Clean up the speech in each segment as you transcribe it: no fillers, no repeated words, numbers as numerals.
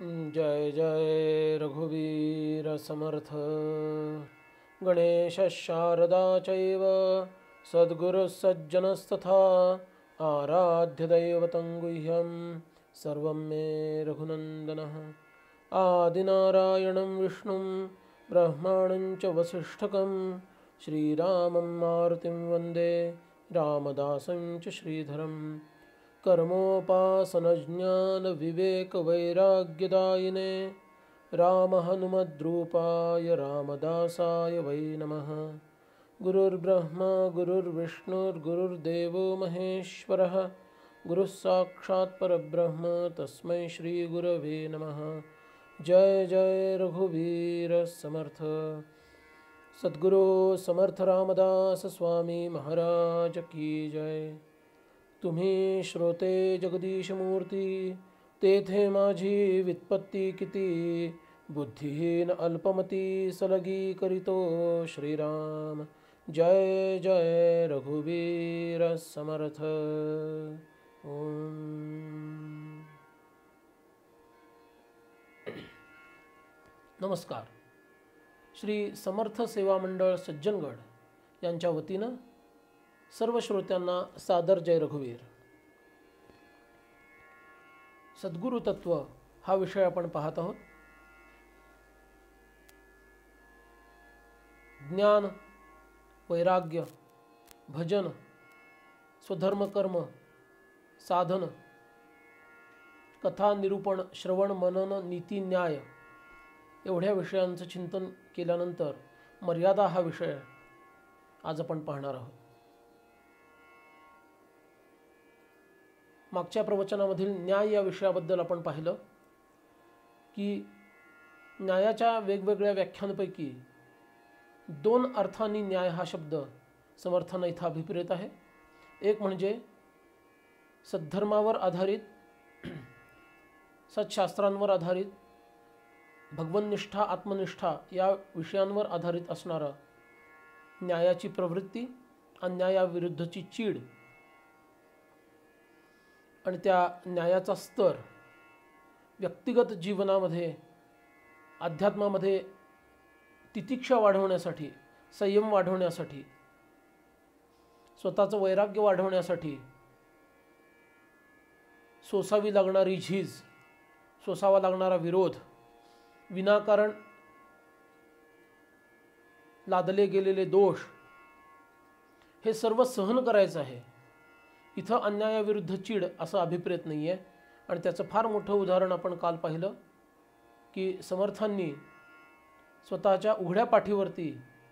जय जय रघुवीर समर्थ। गणेश शारदा चैव सद्गुरुसज्जनस्तथा आराध्य दैवतं गुह्यं सर्वं मे रघुनन्दनः। आदिनारायणं विष्णुं ब्रह्माणं च वसिष्ठकं श्रीरामं मारुतिं वन्दे रामदासं च श्रीधरम्। कर्मोपासनज्ञानविवेकवैराग्यदायिने रामहनुमद्रूपाय रामदासाय वै नमः। गुरुर्ब्रह्मा गुरुर्विष्णुर्गुरुर्देवो महेश्वरः गुरुः साक्षात् परब्रह्म तस्मै श्रीगुरवे नमः। जय जय रघुवीर समर्थ। सद्गुरु समर्थ रामदास स्वामी महाराज की जय। तुम्ही श्रोते जगदीशमूर्ती, तेथे माझी वित्पत्ती किती, बुद्धिहीन अल्पमती सलगी करीतो श्रीराम। जय जय रघुवीर समर्थ। ओम। नमस्कार। श्री समर्थ सेवा मंडळ सज्जनगड यांच्या वतीनं सर्व श्रोत्यांना सादर जय रघुवीर। सद्गुरु तत्व हा विषय आपण पाहत आहोत। ज्ञान, वैराग्य, भजन, स्वधर्म कर्म, साधन, कथा निरूपण, श्रवण मनन, नीती न्याय एवढ्या विषयांचं चिंतन केल्यानंतर मर्यादा हा विषय आज आपण पाहणार आहोत। मागच्या प्रवचनामधील न्याय या विषयाबद्दल आपण पाहिलं की न्यायाच्या वेगवेगळ्या व्याख्यांपैकी दोन अर्थांनी न्याय हा शब्द समर्थांना इथं अभिप्रेत आहे। एक म्हणजे सद्धर्मावर आधारित, सत्शास्त्रांवर आधारित, भगवन्निष्ठा आत्मनिष्ठा या विषयांवर आधारित असणारा न्यायाची प्रवृत्ती, अन्यायाविरुद्धची चीड आणि त्या न्यायाचा स्तर व्यक्तिगत जीवनामध्ये, अध्यात्मामध्ये तितिक्षा वाढवण्यासाठी, संयम वाढवण्यासाठी, स्वतःचं वैराग्य वाढवण्यासाठी सोसावी लागणारी झीज, सोसावा लागणारा विरोध, विनाकारण लादले गेलेले दोष हे सर्व सहन करायचं आहे। इथं अन्यायाविरुद्ध चीड असं अभिप्रेत नाही आहे। आणि त्याचं फार मोठं उदाहरण आपण काल पाहिलं की समर्थांनी स्वतःच्या उघड्या पाठीवरती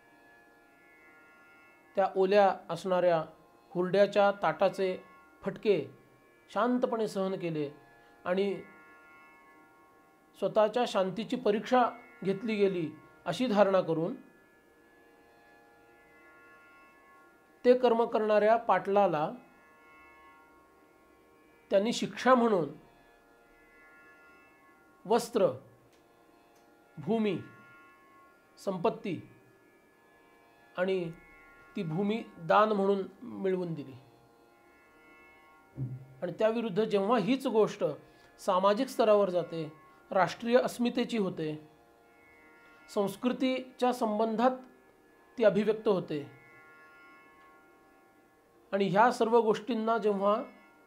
त्या ओल्या असणाऱ्या हुरड्याच्या ताटाचे फटके शांतपणे सहन केले आणि स्वतःच्या शांतीची परीक्षा घेतली गेली अशी धारणा करून ते कर्म करणाऱ्या पाटलाला त्यांनी शिक्षा म्हणून वस्त्र, भूमी, संपत्ती आणि ती भूमी दान म्हणून मिळवून दिली। आणि त्याविरुद्ध जेव्हा हीच गोष्ट सामाजिक स्तरावर जाते, राष्ट्रीय अस्मितेची होते, संस्कृतीच्या संबंधात ती अभिव्यक्त होते आणि ह्या सर्व गोष्टींना जेव्हा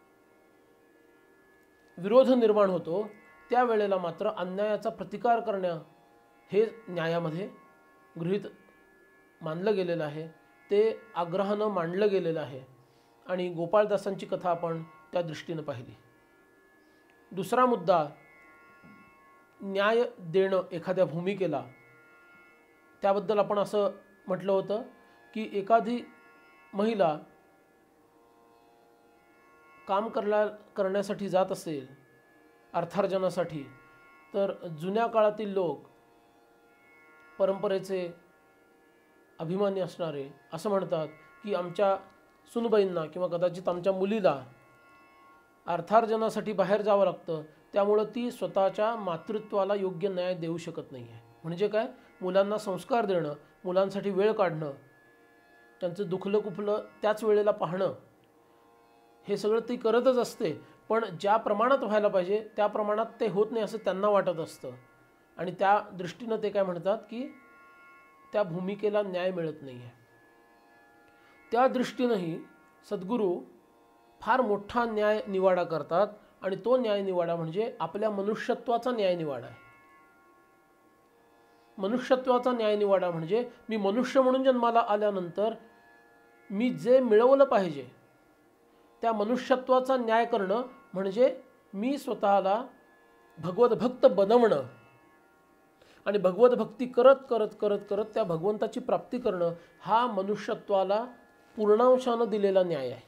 विरोध निर्माण होतो, त्यावेळेला मात्र अन्यायाचा प्रतिकार करणं हे न्यायामध्ये गृहीत मानलं गेलेलं आहे, ते आग्रहानं मांडलं गेलेलं आहे। आणि गोपाळदासांची कथा आपण त्या दृष्टीनं पाहिली। दुसरा मुद्दा न्याय देणं एखाद्या भूमिकेला, त्याबद्दल आपण असं म्हटलं होतं की एखादी महिला काम करण्यासाठी जात असेल अर्थार्जनासाठी, तर जुन्या काळातील लोक, परंपरेचे अभिमानी असणारे असं म्हणतात की आमच्या सुनबाईंना किंवा कदाचित आमच्या मुलीला अर्थार्जनासाठी बाहेर जावं लागतं, त्यामुळं ती स्वतःच्या मातृत्वाला योग्य न्याय देऊ शकत नाही आहे। म्हणजे काय, मुलांना संस्कार देणं, मुलांसाठी वेळ काढणं, त्यांचं दुखलं कुफलं त्याच वेळेला पाहणं, हे सगळं ती करतच असते, पण ज्या प्रमाणात व्हायला पाहिजे त्या प्रमाणात ते होत नाही असं त्यांना वाटत असतं आणि त्या दृष्टीनं ते काय म्हणतात की त्या भूमिकेला न्याय मिळत नाही आहे. त्या दृष्टीनंही सद्गुरू फार मोठा न्याय निवाडा करतात आणि तो न्याय निवाडा म्हणजे आपल्या मनुष्यत्वाचा न्याय निवाडा आहे. मनुष्यत्वाचा न्याय निवाडा म्हणजे मी मनुष्य म्हणून जन्माला आल्यानंतर मी जे मिळवलं पाहिजे त्या मनुष्यत्वाचा न्याय करणं म्हणजे मी स्वतःला भगवत भक्त बनवणं आणि भगवत भक्ती करत करत करत करत त्या भगवंताची प्राप्ती करणं हा मनुष्यत्वाला पूर्णांशानं दिलेला न्याय आहे.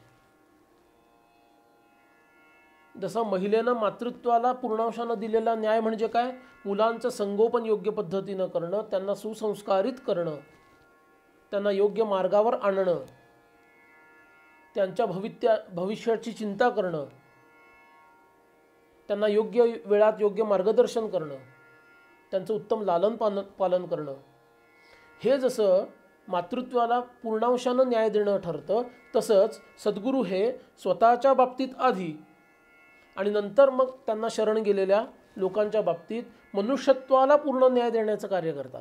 जसं महिलेनं मातृत्वाला पूर्णांशानं दिलेला न्याय म्हणजे काय, मुलांचं संगोपन योग्य पद्धतीनं करणं, त्यांना सुसंस्कारित करणं, त्यांना योग्य मार्गावर आणणं, त्यांच्या भविष्याची चिंता करणं, त्यांना योग्य वेळात योग्य मार्गदर्शन करणं, त्यांचं उत्तम लालन पालन करणं, हे जसं मातृत्वाला पूर्णांशानं न्याय देणं ठरतं तसंच सद्गुरू हे स्वतःच्या बाबतीत आधी आणि नंतर मग त्यांना शरण गेलेल्या लोकांच्या बाबतीत मनुष्यत्वाला पूर्ण न्याय देण्याचं कार्य करतात.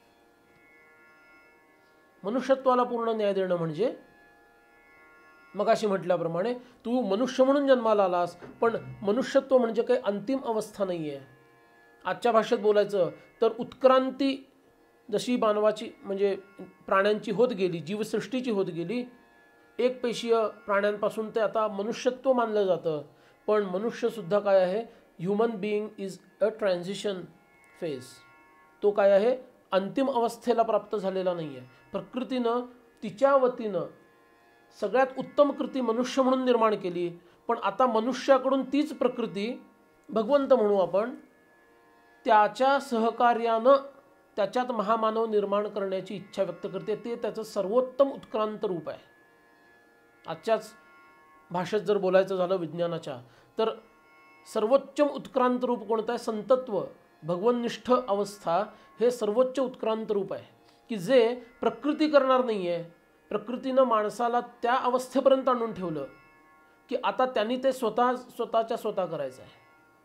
मनुष्यत्वाला पूर्ण न्याय देणं म्हणजे मगाशी म्हटल्याप्रमाणे तू मनुष्य म्हणून जन्माला आलास पण मनुष्यत्व म्हणजे काही अंतिम अवस्था नाही आहे. आजच्या भाषेत बोलायचं तर उत्क्रांती जशी मानवाची म्हणजे प्राण्यांची होत गेली, जीवसृष्टीची होत गेली, एक पेशीय प्राण्यांपासून ते आता मनुष्यत्व मानलं जातं. पण मनुष्यसुद्धा काय आहे, human being is a transition phase. तो काय आहे, अंतिम अवस्थेला प्राप्त झालेला नाही आहे. प्रकृतीनं तिच्या वतीनं सगळ्यात उत्तम कृती मनुष्य म्हणून निर्माण केली, पण आता मनुष्याकडून तीच प्रकृती भगवंत म्हणू आपण त्याच्या सहकार्यानं त्याच्यात महामानव निर्माण करण्याची इच्छा व्यक्त करते. ते त्याचं सर्वोत्तम उत्क्रांत रूप आहे. आजच्याच भाषेत जर बोलायचं झालं विज्ञानाच्या तर सर्वोच्च उत्क्रांत रूप कोणतं आहे, संतत्व भगवन्निष्ठ अवस्था हे सर्वोच्च उत्क्रांत रूप आहे की जे प्रकृती करणार नाही आहे. प्रकृतीनं माणसाला त्या अवस्थेपर्यंत आणून ठेवलं की आता त्यांनी ते स्वतः करायचं आहे.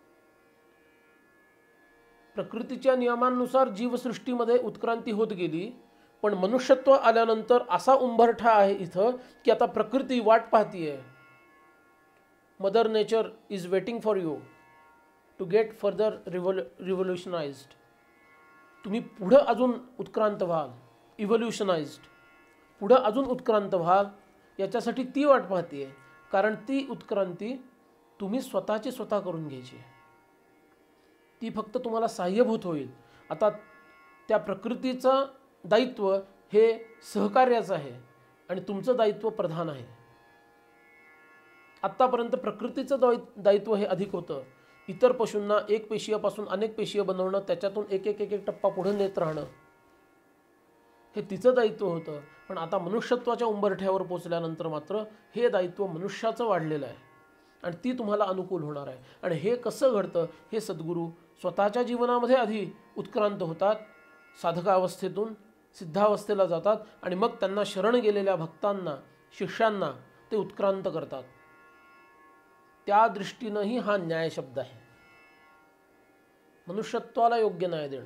प्रकृतीच्या नियमांनुसार जीवसृष्टीमध्ये उत्क्रांती होत गेली, पण मनुष्यत्व आल्यानंतर असा उंबरठा आहे इथं की आता प्रकृती वाट पाहतीये. Mother nature is waiting for you to get further revolutionized. तुम्ही पुढं अजून उत्क्रांत व्हाल, इव्होल्युशनाइज्ड, पुढं अजून उत्क्रांत व्हाल याच्यासाठी ती वाट पाहतीये. कारण ती उत्क्रांती तुम्ही स्वतःची स्वतः करून घ्यायची आहे. ती फक्त तुम्हाला सहाय्यभूत होईल. आता त्या प्रकृतीचं दायित्व हे सहकार्याचं आहे आणि तुमचं दायित्व प्रधान आहे. आत्तापर्यंत प्रकृतीचं दायित्व हे अधिक होतं. इतर पशूंना एक पेशीयापासून अनेक पेशीय बनवणं, त्याच्यातून एक एक एक एक टप्पा पुढे नेत राहणं हे तिचं दायित्व होतं. पण आता मनुष्यत्वाच्या उंबरठ्यावर पोचल्यानंतर मात्र हे दायित्व मनुष्याचं वाढलेलं आहे आणि ती तुम्हाला अनुकूल होणार आहे. आणि हे कसं घडतं हे सद्गुरू स्वतःच्या जीवनामध्ये आधी उत्क्रांत होतात, साधकावस्थेतून सिद्धावस्थेला जातात आणि मग त्यांना शरण गेलेल्या भक्तांना शिष्यांना ते उत्क्रांत करतात. त्या दृष्टीनंही हा न्याय शब्द आहे, मनुष्यत्वाला योग्य न्याय देणं.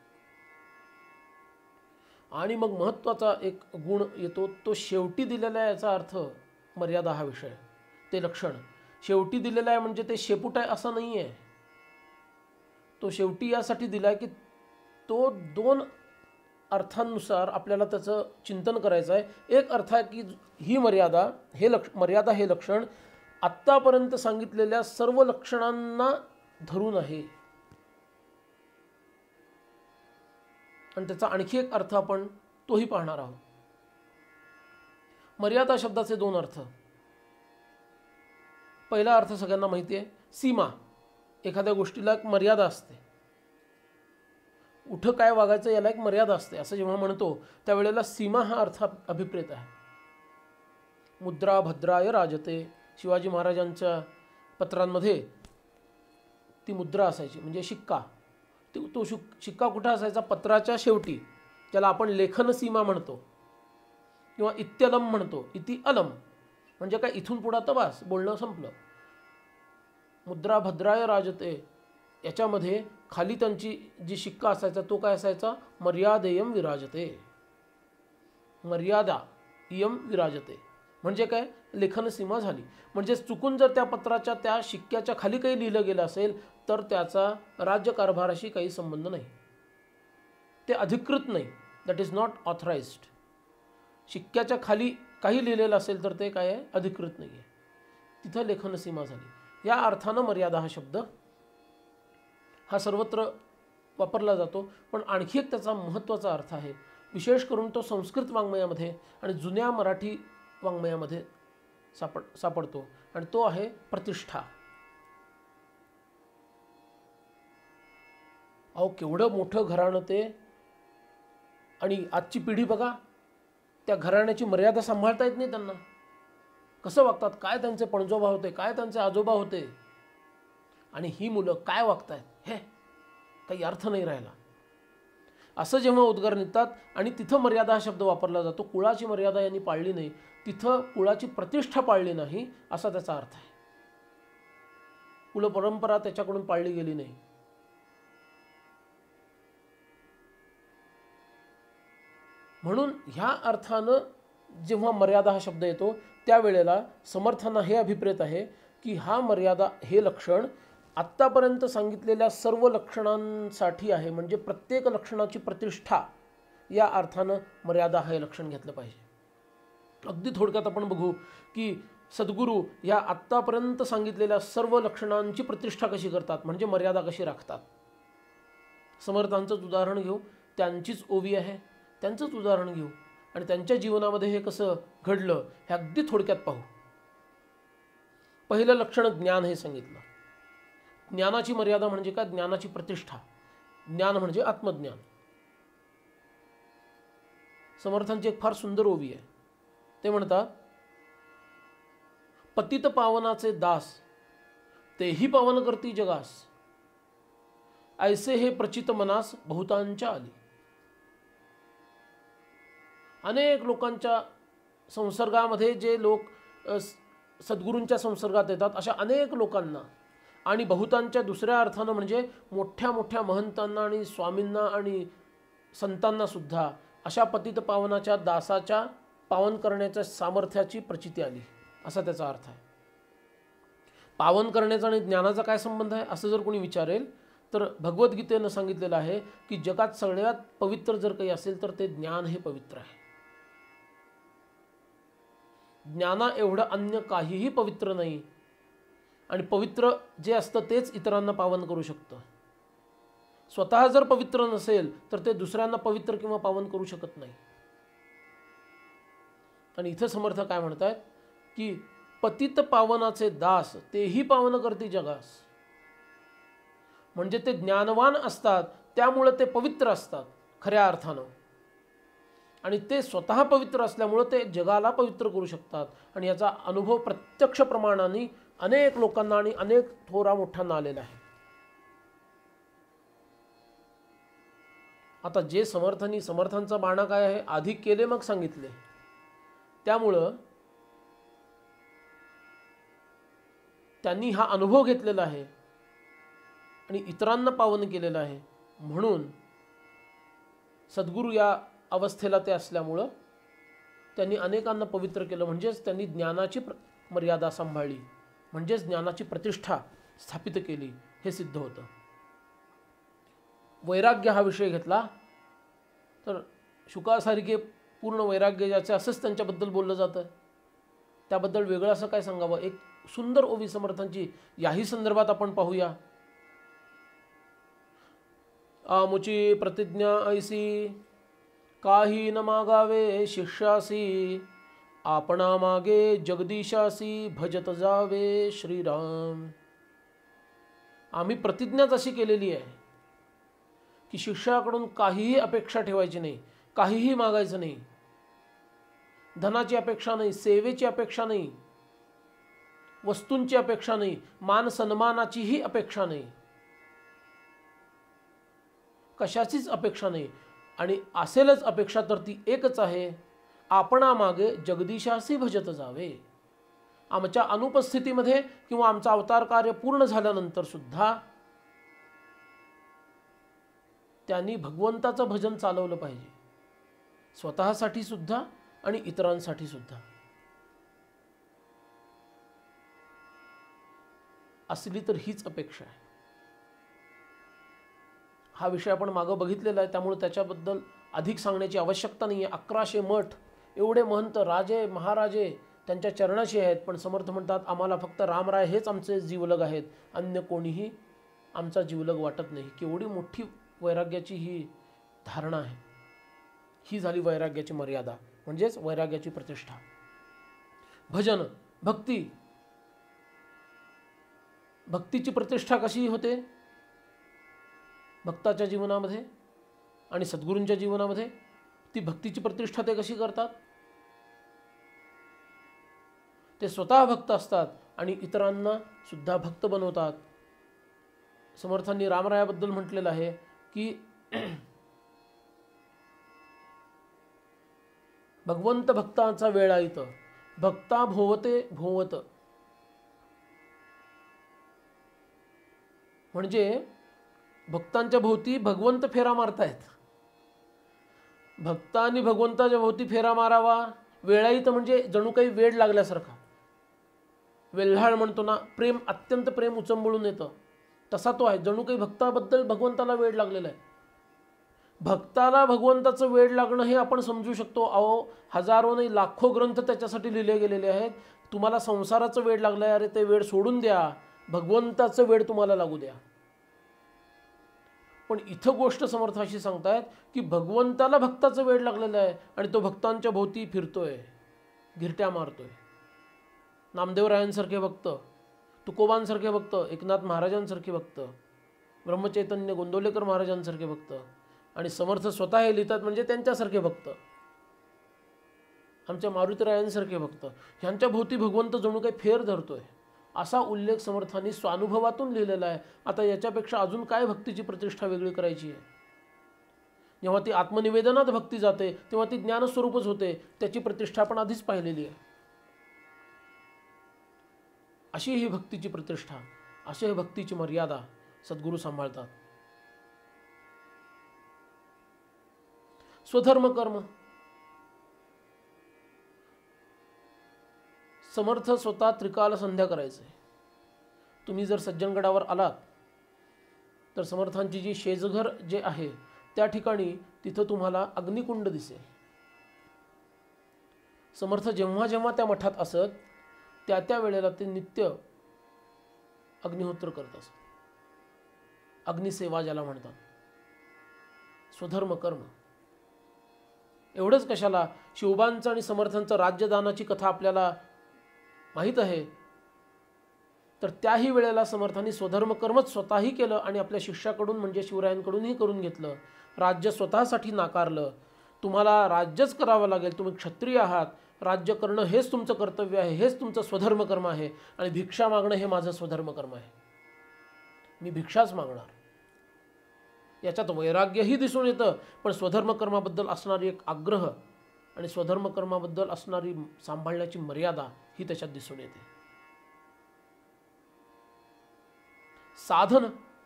आणि मग महत्त्वाचा एक गुण येतो तो शेवटी दिलेला आहे. याचा अर्थ मर्यादा हा विषय, ते लक्षण शेवटी दिलेला आहे म्हणजे ते शेपूट आहे असं नाही आहे. तो शेवटी यासाठी दिला आहे की तो दोन अर्थांनुसार आपल्याला त्याचं चिंतन करायचं आहे. एक अर्थ आहे की ही मर्यादा हे लक्षण आत्तापर्यंत सांगितलेल्या सर्व लक्षणांना धरून आहे. आणि त्याचा आणखी एक अर्थ आपण तोही पाहणार आहोत. मर्यादा शब्दाचे दोन अर्थ. पहिला अर्थ सगळ्यांना माहिती आहे, सीमा. एखाद्या गोष्टीला एक मर्यादा असते. उठं काय वागायचं याला एक मर्यादा असते असं जेव्हा म्हणतो त्यावेळेला सीमा हा अर्थ अभिप्रेत आहे. मुद्रा भद्राय राजते, शिवाजी महाराजांच्या पत्रांमध्ये ती मुद्रा असायची म्हणजे शिक्का. तो शिक्का कुठं असायचा, पत्राच्या शेवटी, ज्याला आपण लेखन सीमा म्हणतो किंवा इत्यलम म्हणतो. इति अलम म्हणजे काय, इथून पुढं तर बस बोलणं संपलं. मुद्रा भद्राय राजते याच्यामध्ये खाली त्यांची जी शिक्का असायचा तो काय असायचा, मर्यादेयम विराजते, मर्यादा इयम विराजते, म्हणजे काय, लेखन सीमा झाली. म्हणजे चुकून जर त्या पत्राच्या त्या शिक्क्याच्या खाली काही लिहिलं गेलं असेल तर त्याचा राज्यकारभाराशी काही संबंध नाही, ते अधिकृत नाही, दॅट इज नॉट ऑथराइज्ड. शिक्क्याच्या खाली काही लिहिलेलं असेल तर ते काय आहे, अधिकृत नाही आहे, तिथं लेखन सीमा झाली. या अर्थानं मर्यादा हा शब्द हा सर्वत्र वापरला जातो. पण आणखी एक त्याचा महत्त्वाचा अर्थ आहे, विशेष करून तो संस्कृत वाङ्मयामध्ये आणि जुन्या मराठी वाङ्मयामध्ये सापडतो आणि तो आहे प्रतिष्ठा. अहो केवढं मोठं घराणं ते, आणि आजची पिढी बघा, त्या घराण्याची मर्यादा सांभाळता येत नाही त्यांना. कसं वागतात, काय त्यांचे पणजोबा होते, काय त्यांचे आजोबा होते, आणि ही मुलं काय वागतायत, हे काही अर्थ नाही राहिला, असं जेव्हा उद्गार निघतात. आणि तिथं मर्यादा हा शब्द वापरला जातो. कुळाची मर्यादा यांनी पाळली नाही, तिथं कुळाची प्रतिष्ठा पाळली नाही असा त्याचा अर्थ आहे. कुलपरंपरा त्याच्याकडून पाळली गेली नाही. म्हणून ह्या अर्थानं जेव्हा मर्यादा हा शब्द येतो त्यावेळेला समर्थांना हे अभिप्रेत आहे की हा मर्यादा हे लक्षण आत्तापर्यंत सांगितलेल्या सर्व लक्षणांसाठी आहे, म्हणजे प्रत्येक लक्षणाची प्रतिष्ठा या अर्थानं मर्यादा हे लक्षण घेतलं पाहिजे. अगदी थोडक्यात आपण बघू की सद्गुरू या आत्तापर्यंत सांगितलेल्या सर्व लक्षणांची प्रतिष्ठा कशी करतात, म्हणजे मर्यादा कशी राखतात. समर्थांचंच उदाहरण घेऊ, त्यांचीच ओवी आहे, त्यांचंच उदाहरण घेऊ आणि त्यांच्या जीवनामध्ये हे कसं घडलं हे अगदी थोडक्यात पाहू. पहिलं लक्षण ज्ञान हे सांगितलं. ज्ञानाची मर्यादा म्हणजे काय, ज्ञानाची प्रतिष्ठा. ज्ञान म्हणजे आत्मज्ञान. समर्थांची एक फार सुंदर ओवी आहे. ते म्हणतात, पतित पावनाचे दास तेही पावन करती जगास, ऐसे हे प्रचित मनास बहुतांच्या आली. अनेक लोकांच्या संसर्गामध्ये जे लोक सद्गुरूंच्या संसर्गात येतात अशा अनेक लोकांना, आणि बहुतांच्या दुसऱ्या अर्थानं म्हणजे मोठ्या मोठ्या महंतांना आणि स्वामींना आणि संतांना सुद्धा अशा पतित पावनाच्या दासाच्या पावन करण्याच्या सामर्थ्याची प्रचिती आली, असा त्याचा अर्थ आहे. पावन करण्याचा आणि ज्ञानाचा काय संबंध आहे असं जर कोणी विचारेल तर भगवद्गीतेनं सांगितलेलं आहे की जगात सगळ्यात पवित्र जर काही असेल तर ते ज्ञान हे पवित्र आहे. ज्ञाना एवढं अन्य काहीही पवित्र नाही, आणि पवित्र जे असतं तेच इतरांना पावन करू शकतं. स्वतः जर पवित्र नसेल तर ते दुसऱ्यांना पवित्र किंवा पावन करू शकत नाही. आणि इथं समर्थ काय म्हणतात की पतित पावनाचे दास तेही पावन करती जगास, म्हणजे ते ज्ञानवान असतात त्यामुळे ते पवित्र असतात खऱ्या अर्थानं, आणि ते स्वतः पवित्र असल्यामुळे ते जगाला पवित्र करू शकतात. आणि याचा अनुभव प्रत्यक्ष प्रमाणाने अनेक लोकांना आणि अनेक थोरा मोठ्यांना आलेला आहे. आता जे समर्थांचा बाणा काय आहे, आधी केले मग सांगितले, त्यामुळं त्यांनी हा अनुभव घेतलेला आहे आणि इतरांना पावन केलेलं आहे. म्हणून सद्गुरू या अवस्थेला ते असल्यामुळं त्यांनी अनेकांना पवित्र केलं, म्हणजेच त्यांनी ज्ञानाची मर्यादा सांभाळली, म्हणजेच ज्ञानाची प्रतिष्ठा स्थापित केली, हे सिद्ध होतं. वैराग्य हा विषय घेतला तर शुकासारखे पूर्ण वैराग्य ज्याचे असंच त्यांच्याबद्दल बोललं जातं, त्याबद्दल वेगळं असं काय सांगावं. एक सुंदर ओवी समर्थांची याही संदर्भात आपण पाहूया. आमुची प्रतिज्ञा ऐसी, काही न मागावे शिष्यासी, आपणा मागे जगदीशासी, भजत जावे श्रीराम. आम्ही प्रतिज्ञाच अशी केलेली आहे की शिष्याकडून काहीही अपेक्षा ठेवायची नाही, काहीही मागायचं नाही. धनाची अपेक्षा नाही, सेवेची अपेक्षा नाही, वस्तूंची अपेक्षा नाही, मान सन्मानाचीही अपेक्षा नाही, कशाचीच अपेक्षा नाही. आणि असेलच अपेक्षा तर ती एकच आहे, आपणा मागे जगदीशासी भजत जावे. आमच्या अनुपस्थितीमध्ये किंवा आमचं अवतार कार्य पूर्ण झाल्यानंतर सुद्धा त्यांनी भगवंताचं भजन चालवलं पाहिजे, स्वतःसाठी सुद्धा आणि इतरांसाठी सुद्धा. असली तर हीच अपेक्षा आहे. हा विषय आपण मागं बघितलेला आहे, त्यामुळे त्याच्याबद्दल अधिक सांगण्याची आवश्यकता नाही आहे. 1100 मठ, एवढे महंत, राजे महाराजे त्यांच्या चरणाशी आहेत, पण समर्थ म्हणतात आम्हाला फक्त रामराय हेच आमचे जीवलग आहेत, अन्य कोणीही आमचा जीवलग वाटत नाही. केवढी मोठी वैराग्याची ही धारणा आहे. ही झाली वैराग्याची मर्यादा, म्हणजेच वैराग्याची प्रतिष्ठा. भजन, भक्ती, भक्तीची प्रतिष्ठा कशी होते भक्ताच्या जीवनामध्ये आणि सद्गुरूंच्या जीवनामध्ये? ती भक्तीची प्रतिष्ठा ते कशी करतात? ते स्वतः भक्त असतात आणि इतरांना सुद्धा भक्त बनवतात. समर्थांनी रामरायाबद्दल म्हटलेलं आहे की भगवंत भक्तांचा वेळा इथं भक्ता भोवते भोवत, म्हणजे भक्तांच्या भोवती भगवंत फेरा मारतायत. भक्तांनी भगवंताच्या भोवती फेरा मारावा. वेळाईत म्हणजे जणू काही वेड लागल्यासारखा, वेल्हाळ म्हणतो ना, प्रेम, अत्यंत प्रेम उचंबळून येतं, तसा तो आहे. जणू काही भक्ताबद्दल भगवंताला वेड लागलेला आहे. भक्ताला भगवंताचं वेड लागणं हे आपण समजू शकतो. अहो, हजारो नाही लाखो ग्रंथ त्याच्यासाठी लिहिले गेलेले आहेत. तुम्हाला संसाराचं वेड लागलं आहे, अरे ते वेड सोडून द्या, भगवंताचं वेड तुम्हाला लागू द्या. पण इथं गोष्ट समर्थ अशी सांगतायत की भगवंताला भक्ताचं वेड लागलेलं आहे आणि तो भक्तांच्या भोवती फिरतोय, गिरट्या मारतोय. नामदेवरायांसारखे भक्त, तुकोबांसारखे भक्त, एकनाथ महाराजांसारखे भक्त, ब्रह्मचैतन्य गोंदवलेकर महाराजांसारखे भक्त, आणि समर्थ स्वतः हे लिहितात म्हणजे त्यांच्यासारखे भक्त, आमच्या मारुतीरायांसारखे भक्त, ह्यांच्या भोवती भगवंत जणू काही फेर धरतोय, असा उल्लेख समर्थांनी स्वानुभवातून लिहिलेला आहे. आता याच्यापेक्षा अजून काय भक्तीची प्रतिष्ठा वेगळी करायची आहे? जेव्हा ती आत्मनिवेदनात भक्ती जाते तेव्हा ती ज्ञानस्वरूपच होते. त्याची प्रतिष्ठा आपण आधीच पाहिलेली आहे. अशी ही भक्तीची प्रतिष्ठा, अशी ही भक्तीची मर्यादा सद्गुरू सांभाळतात. स्वधर्म कर्म, समर्थ स्वतः त्रिकाल संध्या करायचे. तुम्ही जर सज्जनगडावर आलात तर समर्थांची जी शेजघर जे आहे त्या ठिकाणी तिथं तुम्हाला अग्निकुंड दिसेल. समर्थ जेव्हा जेव्हा त्या मठात असत त्या त्या वेळेला ते नित्य अग्निहोत्र करत असत. अग्निसेवा ज्याला म्हणतात. स्वधर्म कर्म. एवढंच कशाला, शिवबांचं आणि समर्थांचं राज्यदानाची कथा आपल्याला माहीत आहे, तर त्याही वेळेला समर्थांनी स्वधर्म कर्मच स्वतःही केलं आणि आपल्या शिष्याकडून म्हणजे शिवरायांकडूनही करून घेतलं. राज्य स्वतःसाठी नाकारलं. तुम्हाला राज्यच करावं लागेल, तुम्ही क्षत्रिय आहात, राज्य करणं हेच तुमचं कर्तव्य आहे, हेच तुमचं स्वधर्म कर्म आहे, आणि भिक्षा मागणं हे माझं स्वधर्म कर्म आहे, मी भिक्षाच मागणार. याच्यात वैराग्यही दिसून येतं, पण स्वधर्म कर्माबद्दल असणारी एक आग्रह आणि स्वधर्म कर्माबद्दल असणारी सांभाळण्याची मर्यादा ही त्याच्यात दिसून येते. साधन.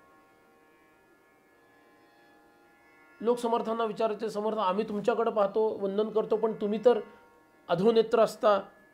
लोक समर्थांना विचारायचे, समर्थ आम्ही तुमच्याकडे पाहतो, वंदन करतो, पण तुम्ही तर अधोनेत्र असता,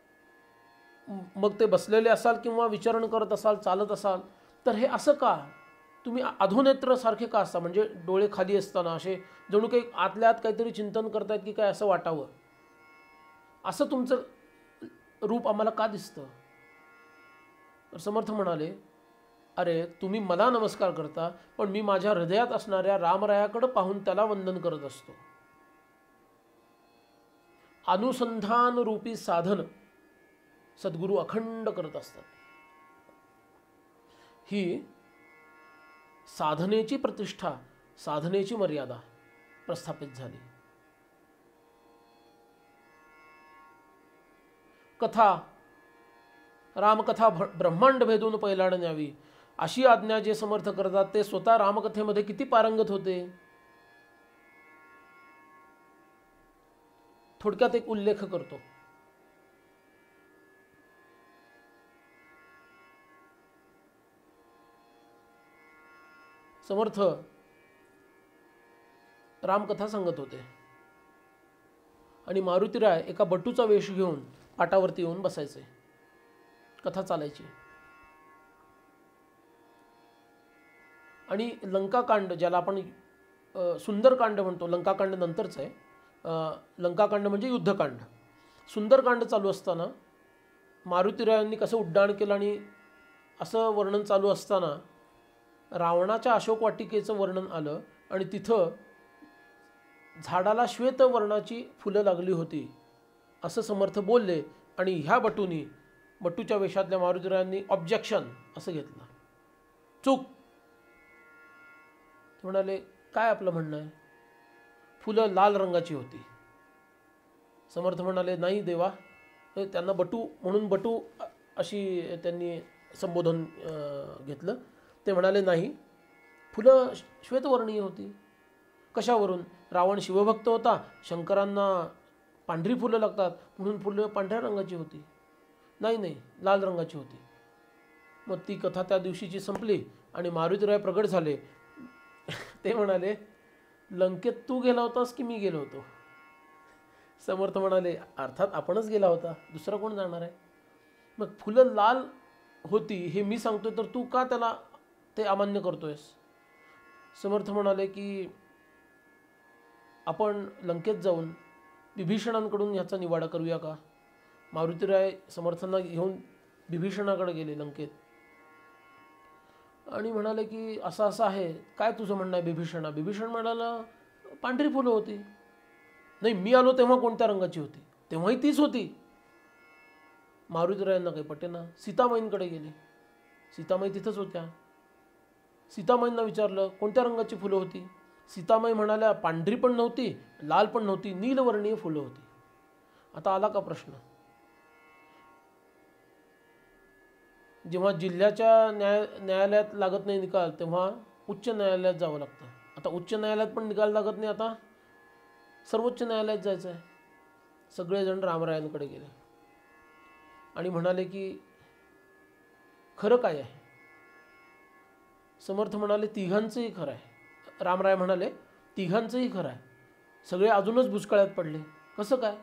मग ते बसलेले असाल किंवा विचारण करत असाल, चालत असाल, तर हे असं का? तुम्ही अधोनेत्र सारखे का असता? म्हणजे डोळे खाली असताना असे जणू काही आतल्या आत काहीतरी चिंतन करतायत की काय असं वाटावं, असं तुमचं रूप आम्हाला का दिसतं? तर समर्थ म्हणाले, अरे तुम्ही मला नमस्कार करता, पण मी माझ्या हृदयात असणाऱ्या रामरायाकडे पाहून त्याला वंदन करत असतो. अनुसंधान रूपी साधन सद्गुरू अखंड करत असतात. ही साधनेची प्रतिष्ठा, साधनेची मर्यादा प्रस्थापित झाली. कथा, रामकथा ब्रह्मांड भेदून पैलाड न्यावी, अशी आज्ञा जे समर्थ करतात ते स्वतः रामकथेमध्ये किती पारंगत होते. थोडक्यात एक उल्लेख करतो. समर्थ रामकथा सांगत होते आणि मारुतीराय एका बटूचा वेश घेऊन पाटावरती येऊन बसायचे, कथा चालायची. आणि लंकाकांड, ज्याला आपण सुंदरकांड म्हणतो, लंकाकांड नंतरच आहे, लंकाकांड म्हणजे युद्धकांड. सुंदरकांड चालू असताना मारुतीरायांनी कसं उड्डाण केलं आणि असं वर्णन चालू असताना रावणाच्या अशोक वाटिकेचं वर्णन आलं आणि तिथं झाडाला श्वेतवर्णाची फुलं लागली होती असं समर्थ बोलले. आणि ह्या बटूच्या वेशातल्या मारुतीरायांनी ऑब्जेक्शन असं घेतलं, चूक. ते म्हणाले, काय आपलं म्हणणं आहे? फुलं लाल रंगाची होती. समर्थ म्हणाले, नाही देवा, त्यांना बटू म्हणून बटू अशी त्यांनी संबोधन घेतलं. ते म्हणाले, नाही, फुलं श्वेतवर्णीय होती. कशावरून? रावण शिवभक्त होता, शंकरांना पांढरी फुलं लागतात म्हणून फुलं पांढऱ्या रंगाची होती. नाही, लाल रंगाची होती. मग ती कथा त्या दिवशीची संपली आणि मारुतीराय प्रगट झाले. ते म्हणाले, लंकेत तू गेला होतास की मी गेलो होतो? समर्थ म्हणाले, अर्थात आपणच गेला होता, दुसरा कोण जाणार आहे? मग फुलं लाल होती हे मी सांगतोय तर तू का त्याला ते अमान्य करतोयस? समर्थ म्हणाले की आपण लंकेत जाऊन विभीषणांकडून ह्याचा निवाडा करूया का? मारुतीराय समर्थांना घेऊन विभीषणाकडे गेले लंकेत आणि म्हणाले की असं असं आहे, काय तुझं म्हणणं आहे विभीषणा? विभीषण म्हणाला, पांढरी फुलं होती. नाही, मी आलो तेव्हा कोणत्या रंगाची होती? तेव्हाही तीच होती. मारुतीरायांना काही पटेना. सीतामाईंकडे गेले, सीतामाई तिथंच होत्या. सीतामाईंना विचारलं, कोणत्या रंगाची फुलं होती? सीतामाई म्हणाल्या, पांढरी पण नव्हती, लाल पण नव्हती, नीलवर्णीय फुलं होती. आता आला का प्रश्न? जेव्हा जिल्ह्याच्या न्यायालयात लागत नाही निकाल, तेव्हा उच्च न्यायालयात जावं लागतं. आता उच्च न्यायालयात पण निकाल लागत नाही, आता सर्वोच्च न्यायालयात जायचं आहे. सगळेजण रामरायांकडे गेले आणि म्हणाले की खरं काय आहे? समर्थ म्हणाले, तिघांचंही खरं आहे. रामराय म्हणाले, तिघांचंही खरं आहे. सगळे अजूनच भुसकाळ्यात पडले. कसं काय?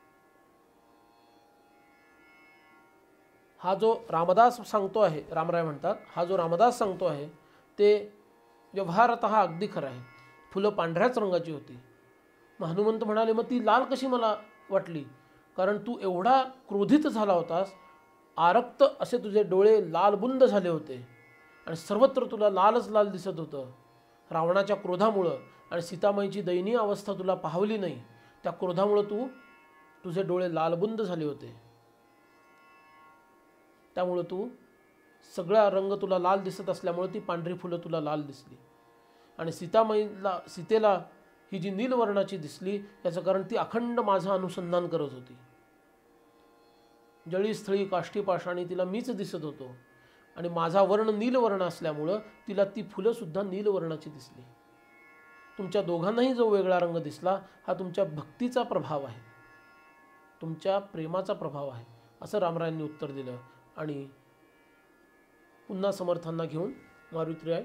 हा जो रामदास सांगतो आहे, रामराय म्हणतात, हा जो रामदास सांगतो आहे ते व्यवहारतः अगदी खरं आहे. फुलं पांढऱ्याच रंगाची होती. मग हनुमंत म्हणाले, मग ती लाल कशी मला वाटली? कारण तू एवढा क्रोधित झाला होतास, आरक्त असे तुझे डोळे लालबुंद झाले होते आणि सर्वत्र तुला लालच लाल दिसत होतं. रावणाच्या क्रोधामुळं आणि सीतामाईची दयनीय अवस्था तुला पाहवली नाही, त्या क्रोधामुळं तुझे डोळे लालबुंद झाले होते. त्यामुळं तू सगळा रंग तुला लाल दिसत असल्यामुळे ती पांढरी फुलं तुला लाल दिसली. आणि सीतेला ही जी नीलवर्णाची दिसली याचं कारण ती अखंड माझं अनुसंधान करत होती. जळी स्थळी काष्टी पाषाणी तिला मीच दिसत होतो आणि माझा वर्ण नीलवर्ण असल्यामुळं तिला ती फुलंसुद्धा नीलवर्णाची दिसली. तुमच्या दोघांनाही जो वेगळा रंग दिसला हा तुमच्या भक्तीचा प्रभाव आहे, तुमच्या प्रेमाचा प्रभाव आहे, असं रामरायांनी उत्तर दिलं. आणि पुन्हा समर्थांना घेऊन मारुतीराय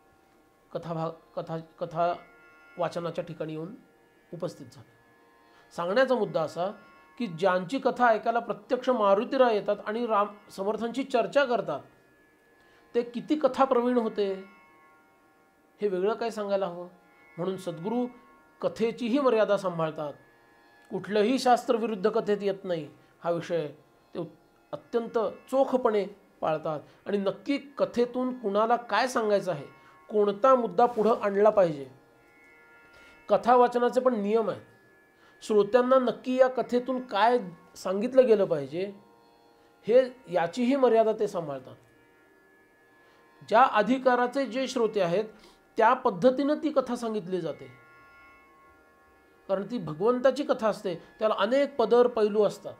कथा वाचनाच्या ठिकाणी येऊन उपस्थित झाले. सांगण्याचा मुद्दा असा की ज्यांची कथा ऐकायला प्रत्यक्ष मारुतीराय येतात आणि समर्थांची चर्चा करतात ते किती कथा प्रवीण होते हे वेगळं काय सांगायला हवं. म्हणून सद्गुरू कथेचीही मर्यादा सांभाळतात. कुठलंही शास्त्र विरुद्ध कथेत येत नाही हा विषय ते अत्यंत चोखपणे पाळतात. आणि नक्की कथेतून कुणाला काय सांगायचं आहे, कोणता मुद्दा पुढं आणला पाहिजे, कथा वाचनाचे पण नियम आहे. श्रोत्यांना नक्की या कथेतून काय सांगितलं गेलं पाहिजे हे याचीही मर्यादा ते सांभाळतात. ज्या अधिकाराचे जे श्रोते आहेत त्या पद्धतीनं ती कथा सांगितली जाते. कारण ती भगवंताची कथा असते, त्याला अनेक पदर पैलू असतात.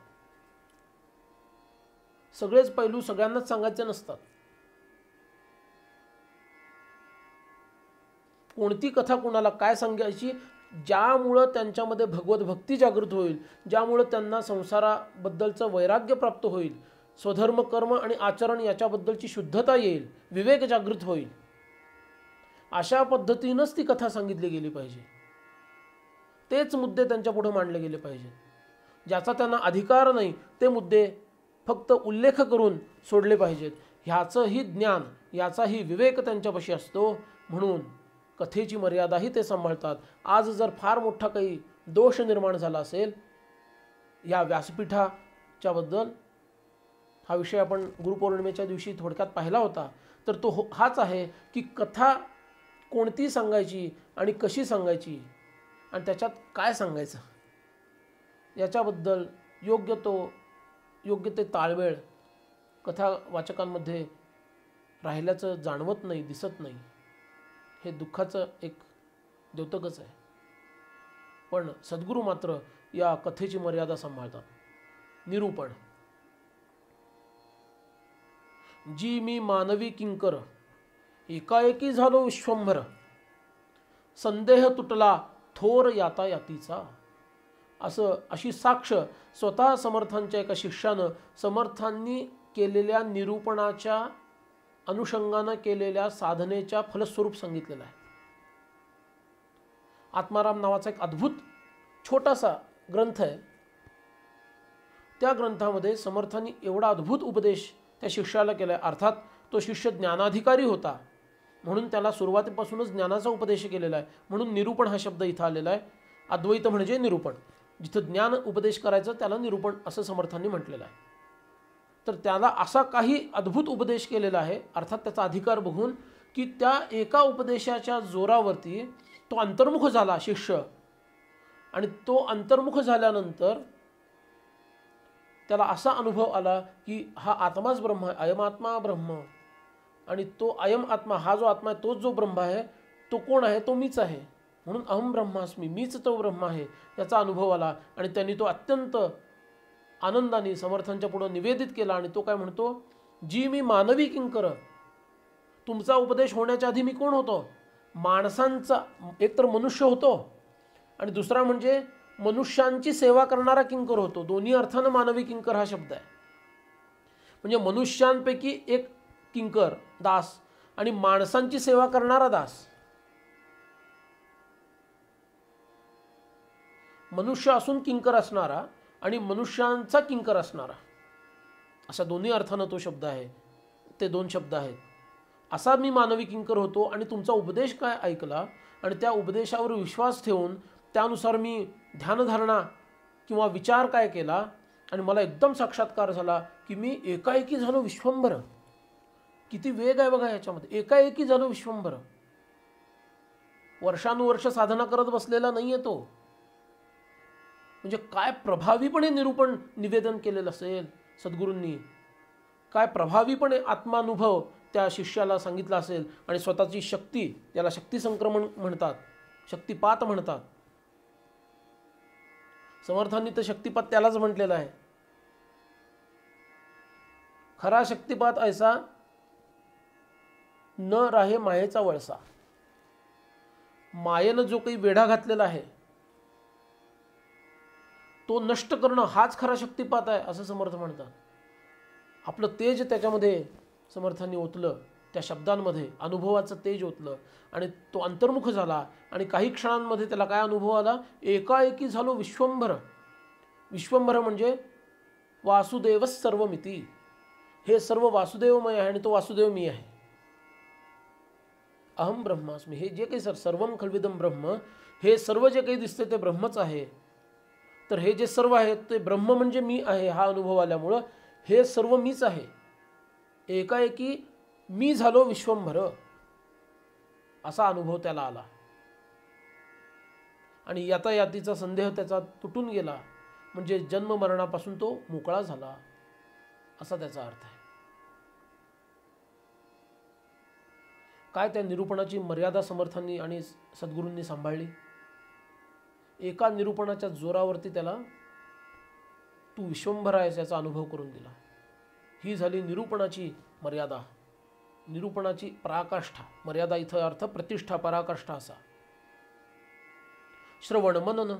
सगळेच पैलू सगळ्यांनाच सांगायचे नसतात. कोणती कथा कोणाला काय सांगायची ज्यामुळं त्यांच्यामध्ये भगवत भक्ती जागृत होईल, ज्यामुळं त्यांना संसाराबद्दलचं वैराग्य प्राप्त होईल, स्वधर्म कर्म आणि आचरण याच्याबद्दलची शुद्धता येईल, विवेक जागृत होईल, अशा पद्धतीनंच ती कथा सांगितली गेली पाहिजे. तेच मुद्दे त्यांच्या पुढे मांडले गेले पाहिजेत. ज्याचा त्यांना अधिकार नाही ते मुद्दे फक्त उल्लेख करून सोडले पाहिजेत. ह्याचंही ज्ञान, याचाही विवेक त्यांच्यापाशी असतो. म्हणून कथेची मर्यादाही ते सांभाळतात. आज जर फार मोठा काही दोष निर्माण झाला असेल या व्यासपीठाच्या बद्दल, हा विषय आपण गुरुपौर्णिमेच्या दिवशी थोडक्यात पाहिला होता, तर तो हाच आहे की कथा कोणती सांगायची आणि कशी सांगायची आणि त्याच्यात काय सांगायचं याच्याबद्दल योग्य ते ताळमेळ कथा वाचकांमध्ये राहिल्याचं जाणवत नाही, दिसत नाही. हे दुःखाचं एक द्योतकच आहे. पण सद्गुरू मात्र या कथेची मर्यादा सांभाळतात. निरूपण. जी मी मानवी किंकर, एकाएकी झालो विश्वंभर, संदेह तुटला थोर यातायातीचा. अशी साक्ष स्वतः समर्थांच्या एका शिष्यानं समर्थांनी केलेल्या निरूपणाच्या अनुषंगानं केलेल्या साधनेच्या फलस्वरूप सांगितलेलं आहे. आत्माराम नावाचा एक अद्भुत छोटासा ग्रंथ आहे. त्या ग्रंथामध्ये समर्थांनी एवढा अद्भुत उपदेश त्या शिष्याला केला आहे. अर्थात तो शिष्य ज्ञानाधिकारी होता म्हणून त्याला सुरुवातीपासूनच ज्ञानाचा उपदेश केलेला आहे. म्हणून निरूपण हा शब्द इथं आलेला आहे. अद्वैत म्हणजे निरूपण. जिथं ज्ञान उपदेश करायचं त्याला निरूपण असं समर्थांनी म्हटलेलं आहे. तर त्याला असा काही अद्भुत उपदेश केलेला आहे, अर्थात त्याचा अधिकार बघून, की त्या एका उपदेशाच्या जोरावरती तो अंतर्मुख झाला शिष्य. आणि तो अंतर्मुख झाल्यानंतर त्याला असा अनुभव आला की हा आत्माच ब्रह्म आहे, अयमात्मा ब्रह्म. आणि तो अयम आत्मा, हा जो आत्मा आहे तोच जो ब्रह्म आहे, तो कोण आहे? तो मीच आहे. म्हणून अहम ब्रह्मास्मी, मीच तो ब्रह्म आहे याचा अनुभव आला. आणि त्यांनी तो अत्यंत आनंदाने समर्थांच्या पुढे निवेदित केला. आणि तो काय म्हणतो? जी मी मानवी किंकर, तुमचा उपदेश होण्याच्या आधी मी कोण होतो? माणसांचा, एक तर मनुष्य होतो आणि दुसरा म्हणजे मनुष्यांची सेवा करणारा किंकर होतो. दोन्ही अर्थानं मानवी किंकर हा शब्द आहे. म्हणजे मनुष्यांपैकी एक किंकर दास आणि माणसांची सेवा करणारा दास. मनुष्य असून किंकर असणारा आणि मनुष्यांचा किंकर असणारा, अशा दोन्ही अर्थानं तो शब्द आहे. ते दोन शब्द आहेत. असा मी मानवी किंकर होतो आणि तुमचा उपदेश काय ऐकला आणि त्या उपदेशावर विश्वास ठेवून त्यानुसार मी ध्यानधारणा किंवा विचार काय केला आणि मला एकदम साक्षात्कार झाला की मी एकाएकी झालो विश्वंभर. किती वेग आहे बघा याच्यामध्ये. एकाएकी झालो विश्वंभर. वर्षानुवर्ष साधना करत बसलेला नाहीये तो. म्हणजे काय प्रभावीपणे निरूपण निवेदन केलेलं असेल सद्गुरूंनी, काय प्रभावीपणे आत्मानुभव त्या शिष्याला सांगितला असेल. आणि स्वतःची शक्ती, याला शक्ती संक्रमण म्हणतात, शक्तिपात म्हणतात. समर्थांनी तर शक्तिपात त्यालाच म्हटलेला आहे. खरा शक्तिपात ऐसा न राहे मायेचा वळसा. मायेनं जो काही वेढा घातलेला आहे तो नष्ट करणं हाच खरा शक्तिपात आहे असं समर्थ म्हणतात. आपलं तेज त्याच्यामध्ये समर्थांनी ओतलं, त्या शब्दांमध्ये अनुभवाचं तेज ओतलं आणि तो अंतर्मुख झाला. आणि काही क्षणांमध्ये त्याला काय अनुभव आला? एकाएकी झालो विश्वंभर. विश्वंभर म्हणजे वासुदेवच सर्वमिती. हे सर्व वासुदेवमय आहे आणि तो वासुदेव मी आहे. अहम ब्रह्मास्मी. हे जे काही सर्वम खल्विदम ब्रह्म, हे सर्व जे काही दिसते ते ब्रह्मच आहे. तर हे जे सर्व आहे ते ब्रह्म म्हणजे मी आहे हा अनुभव आल्यामुळं हे सर्व मीच आहे. एकाएकी मी झालो विश्वंभर असा अनुभव त्याला आला. आणि यातायातीचा संदेह त्याचा तुटून गेला. म्हणजे जन्म मरणापासून तो मोकळा झाला असा त्याचा अर्थ आहे. काय त्या निरूपणाची मर्यादा समर्थांनी आणि सद्गुरूंनी सांभाळली. एका निरूपणाच्या जोरावरती त्याला तू विश्वंभर आहेस याचा अनुभव करून दिला. ही झाली निरूपणाची मर्यादा, निरूपणाची पराकाष्ठा. मर्यादा इथं अर्थ प्रतिष्ठा, पराकाष्ठा असा. श्रवण मनन.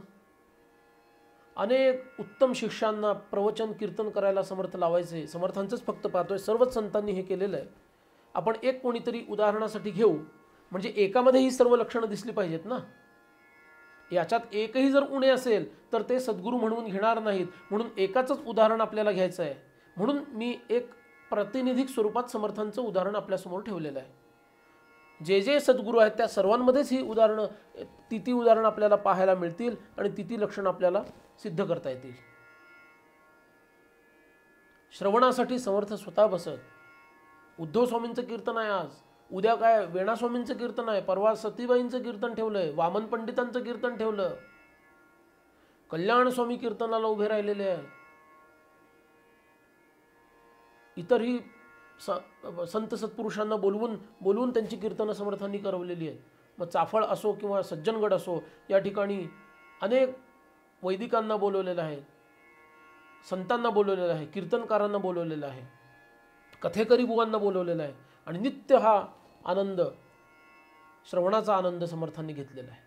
अनेक उत्तम शिष्यांना प्रवचन कीर्तन करायला समर्थ लावायचे. समर्थांचंच फक्त पाहतोय, सर्वच संतांनी हे केलेलं आहे. आपण एक कोणीतरी उदाहरणासाठी घेऊ म्हणजे एकामध्ये ही सर्व लक्षणं दिसली पाहिजेत ना. याच्यात एकही जर उणे असेल तर ते सद्गुरू म्हणून घेणार नाहीत. म्हणून एकाचंच उदाहरण आपल्याला घ्यायचं आहे. म्हणून मी एक प्रातिनिधिक स्वरूपात समर्थांचं उदाहरण आपल्यासमोर ठेवलेलं आहे. जे जे सद्गुरू आहेत त्या सर्वांमध्येच ही उदाहरणं, ती उदाहरणं आपल्याला पाहायला मिळतील आणि ती लक्षणं आपल्याला सिद्ध करता येतील. श्रवणासाठी समर्थ स्वतः बसत. उद्धव स्वामींचं कीर्तन आहे आज, उद्या काय वेणास्वामींचं कीर्तन आहे, परवा सतीबाईंचं कीर्तन ठेवलंय, वामन पंडितांचं कीर्तन ठेवलं, कल्याण स्वामी कीर्तनाला उभे राहिलेले आहेत. इतरही संत सत्पुरुषांना बोलवून त्यांची कीर्तनं समर्थांनी करवलेली आहेत. मग चाफळ असो किंवा सज्जनगड असो, या ठिकाणी अनेक वैदिकांना बोलवलेलं आहे, संतांना बोलवलेलं आहे, कीर्तनकारांना बोलवलेलं आहे, कथेकरी बुवांना बोलवलेलं आहे आणि नित्य हा आनंद, श्रवणाचा आनंद समर्थांनी घेतलेला आहे.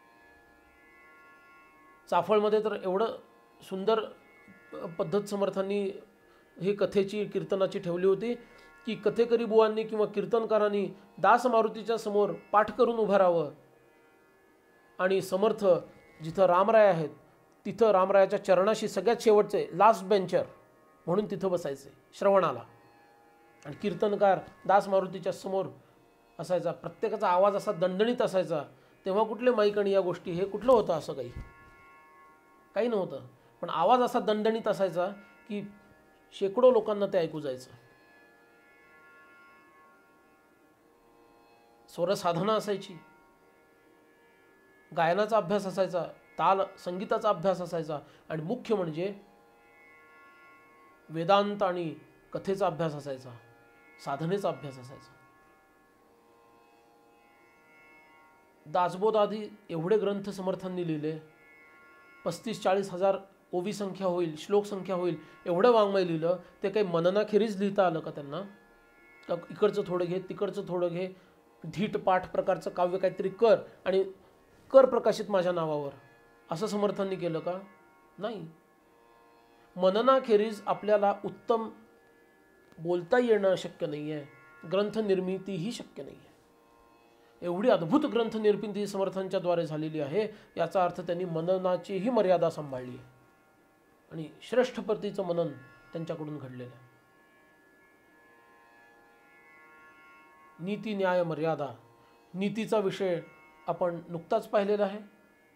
चाफळमध्ये तर एवढं सुंदर पद्धत समर्थांनी ही कथेची कीर्तनाची ठेवली होती की कथेकरी बुवांनी किंवा कीर्तनकारांनी दास मारुतीच्या समोर पाठ करून उभं राहावं आणि समर्थ जिथं रामराय आहेत तिथं रामरायाच्या चरणाशी सगळ्यात शेवटचे लास्ट बेंचर म्हणून तिथं बसायचे श्रवणाला. आणि कीर्तनकार दास मारुतीच्या समोर असायचा. प्रत्येकाचा आवाज असा दणदणीत असायचा. तेव्हा कुठले माईक आणि या गोष्टी, हे कुठलं होतं, असं काही नव्हतं. पण आवाज असा दणदणीत असायचा की शेकडो लोकांना ते ऐकू जायचं. स्वरसाधना असायची, गायनाचा अभ्यास असायचा, ताल संगीताचा अभ्यास असायचा आणि मुख्य म्हणजे वेदांत आणि कथेचा अभ्यास असायचा, साधनेचा अभ्यास असायचा. दासबोध आदी एवढे ग्रंथ समर्थांनी लिहिले. 35-40 हजार ओवी संख्या होईल, श्लोक संख्या होईल, एवढं वाङ्मय लिहिलं. ते काही मननाखेरीज लिहिता आलं का त्यांना? का इकडचं थोडं घे, तिकडचं थोडं घे, धीट पाठ प्रकारचं काव्य काहीतरी कर आणि कर प्रकाशित माझ्या नावावर, असं समर्थांनी केलं का? नाही. मननाखेरीज आपल्याला उत्तम बोलता येणं शक्य नाही आहे, ग्रंथ निर्मितीही शक्य नाही आहे. एवढी अद्भुत ग्रंथ निर्मिती समर्थांच्या द्वारे झालेली आहे. याचा अर्थ त्यांनी मननाचीही मर्यादा सांभाळली आहे आणि श्रेष्ठ प्रतीचं मनन त्यांच्याकडून घडलेलं आहे. नीती न्याय मर्यादा, नीतीचा विषय आपण नुकताच पाहिलेला आहे.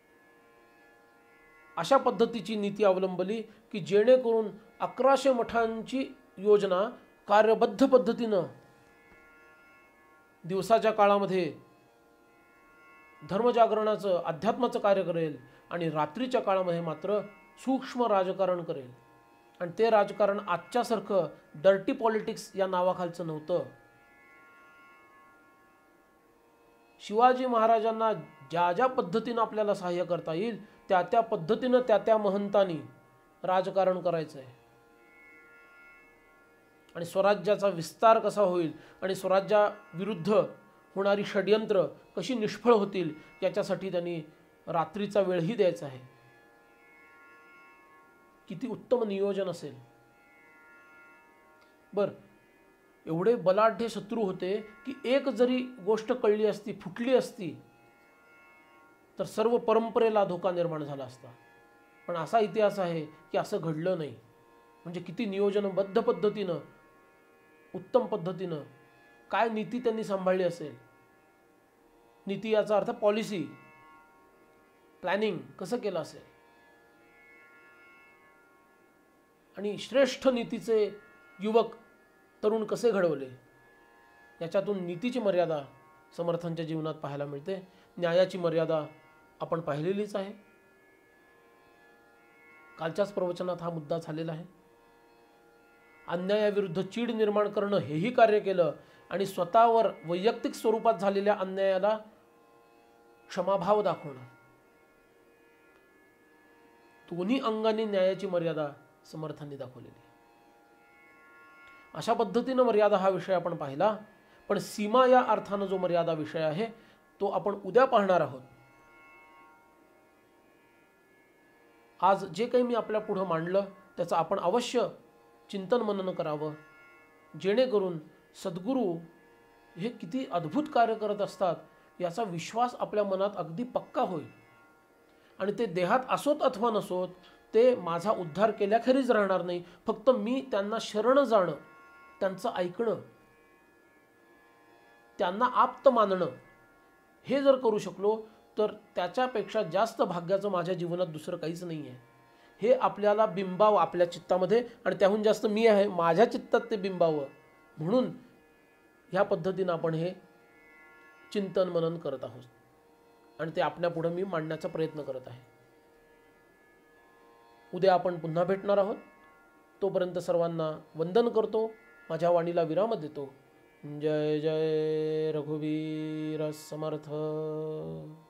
अशा पद्धतीची नीती अवलंबली की जेणेकरून 1100 मठांची योजना कार्यबद्ध पद्धतीनं दिवसाच्या काळामध्ये धर्मजागरणाचं, अध्यात्माचं कार्य करेल आणि रात्रीच्या काळामध्ये मात्र सूक्ष्म राजकारण करेल. आणि ते राजकारण आजच्यासारखं डर्टी पॉलिटिक्स या नावाखालचं नव्हतं. शिवाजी महाराजांना ज्या ज्या पद्धतीनं आपल्याला सहाय्य करता येईल त्या पद्धतीनं त्या महंतांनी राजकारण करायचं आहे. आणि स्वराज्याचा विस्तार कसा होईल आणि स्वराज्याविरुद्ध होणारी षड्यंत्र कशी निष्फळ होतील याच्यासाठी त्यांनी रात्रीचा वेळही द्यायचा आहे. किती उत्तम नियोजन असेल. बर, एवढे बलाढ्य शत्रू होते की एक जरी गोष्ट कळली असती, फुटली असती, तर सर्व परंपरेला धोका निर्माण झाला असता. पण असा इतिहास आहे की असं घडलं नाही. म्हणजे किती नियोजनबद्ध पद्धतीनं, उत्तम पद्धतीनं काय नीती त्यांनी सांभाळली असेल. नीती याचा अर्थ पॉलिसी, प्लॅनिंग कसं केलं असेल. आणि श्रेष्ठ नीतीचे युवक तरुण कसे घडवले, याच्यातून नीतीची मर्यादा समर्थांच्या जीवनात पाहायला मिळते. न्यायाची मर्यादा आपण पाहिलेलीच आहे. कालच्याच प्रवचनात हा मुद्दा झालेला आहे. अन्यायाविरुद्ध चीड निर्माण करणं हेही कार्य केलं आणि स्वतःवर वैयक्तिक स्वरूपात झालेल्या अन्यायाला क्षमाभाव दाखवणं, दोन्ही अंगांनी न्यायाची मर्यादा समर्थांनी दाखवलेली. अशा पद्धतीनं मर्यादा हा विषय आपण पाहिला. पण सीमा या अर्थानं जो मर्यादा विषय आहे तो आपण उद्या पाहणार आहोत. आज जे काही मी आपल्या पुढं मांडलं त्याचं आपण अवश्य चिंतन मनन करावं, जेणेकरून सद्गुरू हे किती अद्भुत कार्य करत असतात याचा विश्वास आपल्या मनात अगदी पक्का होईल. आणि ते देहात असोत अथवा नसोत ते माझा उद्धार केल्याखेरीज राहणार नाही. फक्त मी त्यांना शरण जाणं, त्यांचं ऐकणं, त्यांना आप्त मानणं, हे जर करू शकलो तर त्याच्यापेक्षा जास्त भाग्याचं माझ्या जीवनात दुसरं काहीच नाही आहे. हे आपल्याला बिंबावं आपल्या चित्तामध्ये, आणि त्याहून जास्त मी आहे माझ्या चित्तात ते बिंबावं म्हणून ह्या पद्धतीनं आपण हे चिंतन मनन करत आहोत आणि ते आपल्यापुढं मी मांडण्याचा प्रयत्न करत आहे. उद्या आपण पुन्हा भेटणार आहोत. तोपर्यंत सर्वांना वंदन करतो, माझ्या वाणीला विराम देतो. जय जय रघुवीर समर्थ.